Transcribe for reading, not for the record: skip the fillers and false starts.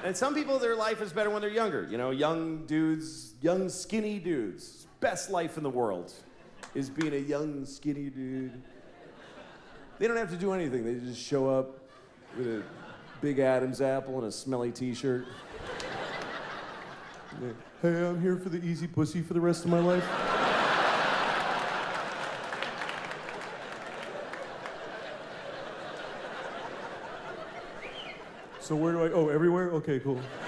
And some people, their life is better when they're younger. You know, young dudes, young skinny dudes. Best life in the world is being a young skinny dude. They don't have to do anything. They just show up with a big Adam's apple and a smelly t-shirt. Hey, I'm here for the easy pussy for the rest of my life. So where do I, oh, everywhere? Okay, cool.